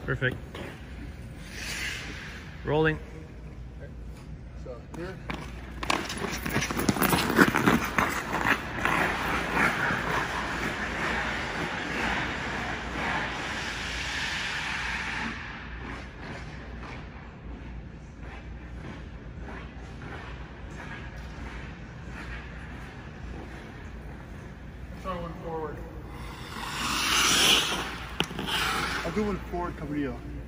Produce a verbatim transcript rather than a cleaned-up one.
Perfect. Rolling. Okay. So here. Try one forward. I'll do one forward, Cabrillo.